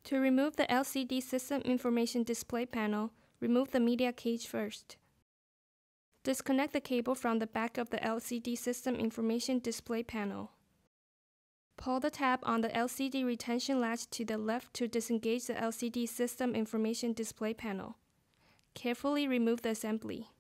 To remove the LCD System Information Display panel, remove the media cage first. Disconnect the cable from the back of the LCD System Information Display panel. Pull the tab on the LCD retention latch to the left to disengage the LCD System Information Display panel. Carefully remove the assembly.